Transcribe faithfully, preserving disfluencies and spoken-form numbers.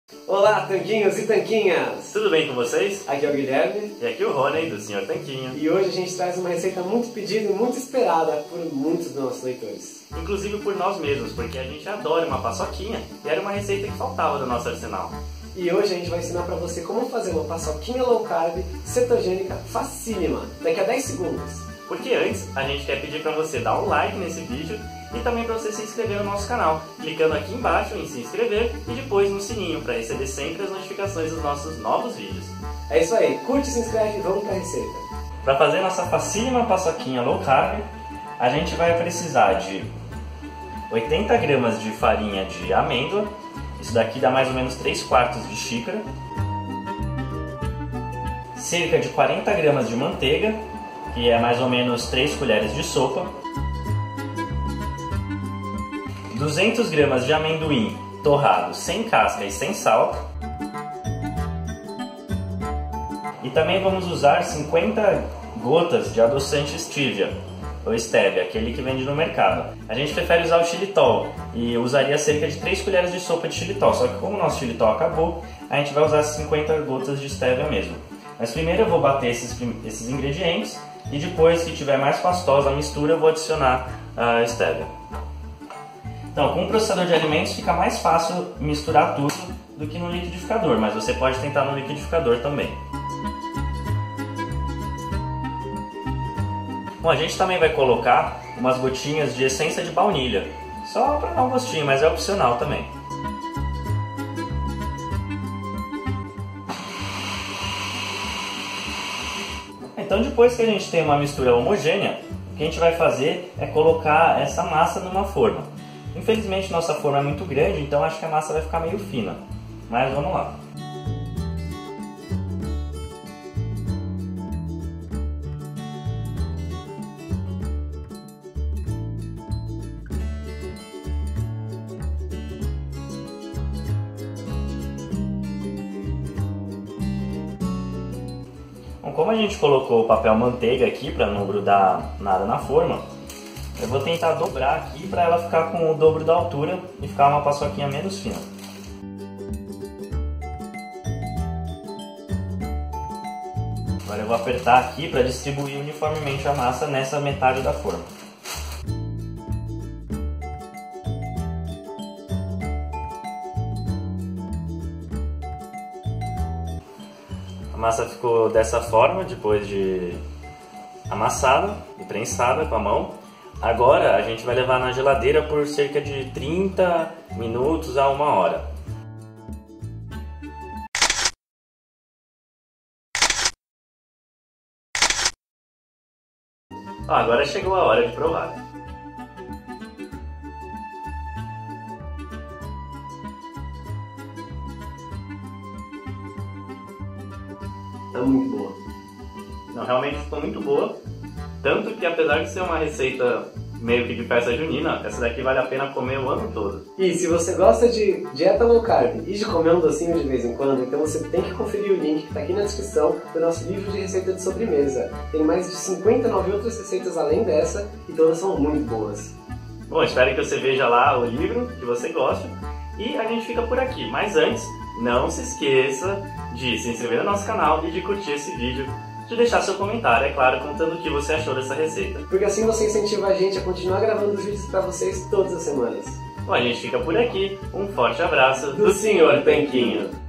Olá, tanquinhos e tanquinhas! Tudo bem com vocês? Aqui é o Guilherme. E aqui o Rony, do senhor Tanquinho. E hoje a gente traz uma receita muito pedida e muito esperada por muitos dos nossos leitores. Inclusive por nós mesmos, porque a gente adora uma paçoquinha e era uma receita que faltava do nosso arsenal. E hoje a gente vai ensinar pra você como fazer uma paçoquinha low carb, cetogênica, facílima, daqui a dez segundos. Porque antes, a gente quer pedir pra você dar um like nesse vídeo e também para você se inscrever no nosso canal, clicando aqui embaixo em se inscrever e depois no sininho para receber sempre as notificações dos nossos novos vídeos. É isso aí, curte, se inscreve e vamos para a receita. Para fazer nossa facílima paçoquinha low carb, a gente vai precisar de oitenta gramas de farinha de amêndoa, isso daqui dá mais ou menos três quartos de xícara, cerca de quarenta gramas de manteiga, que é mais ou menos três colheres de sopa, duzentas gramas de amendoim torrado sem casca e sem sal. E também vamos usar cinquenta gotas de adoçante stevia, ou stevia, aquele que vende no mercado. A gente prefere usar o xilitol e usaria cerca de três colheres de sopa de xilitol, só que como o nosso xilitol acabou, a gente vai usar cinquenta gotas de stevia mesmo. Mas primeiro eu vou bater esses, esses ingredientes e depois, que tiver mais pastosa a mistura, eu vou adicionar a stevia. Então, com o processador de alimentos fica mais fácil misturar tudo do que no liquidificador, mas você pode tentar no liquidificador também. Bom, a gente também vai colocar umas gotinhas de essência de baunilha, só para dar um gostinho, mas é opcional também. Então, depois que a gente tem uma mistura homogênea, o que a gente vai fazer é colocar essa massa numa forma. Infelizmente nossa forma é muito grande, então acho que a massa vai ficar meio fina, mas vamos lá. Bom, como a gente colocou o papel manteiga aqui para não grudar nada na forma, eu vou tentar dobrar aqui para ela ficar com o dobro da altura e ficar uma paçoquinha menos fina. Agora eu vou apertar aqui para distribuir uniformemente a massa nessa metade da forma. A massa ficou dessa forma depois de amassada e prensada com a mão. Agora a gente vai levar na geladeira por cerca de trinta minutos a uma hora. Ah, agora chegou a hora de provar. Tá muito boa. Não, realmente ficou muito boa. Tanto que, apesar de ser uma receita meio que de festa junina, essa daqui vale a pena comer o ano todo. E se você gosta de dieta low carb e de comer um docinho de vez em quando, então você tem que conferir o link que está aqui na descrição do nosso livro de receita de sobremesa. Tem mais de cinquenta e nove outras receitas além dessa e todas são muito boas. Bom, espero que você veja lá o livro, que você goste, e a gente fica por aqui. Mas antes, não se esqueça de se inscrever no nosso canal e de curtir esse vídeo, de deixar seu comentário, é claro, contando o que você achou dessa receita. Porque assim você incentiva a gente a continuar gravando os vídeos para vocês todas as semanas. Bom, a gente fica por aqui. Um forte abraço do senhor Tanquinho.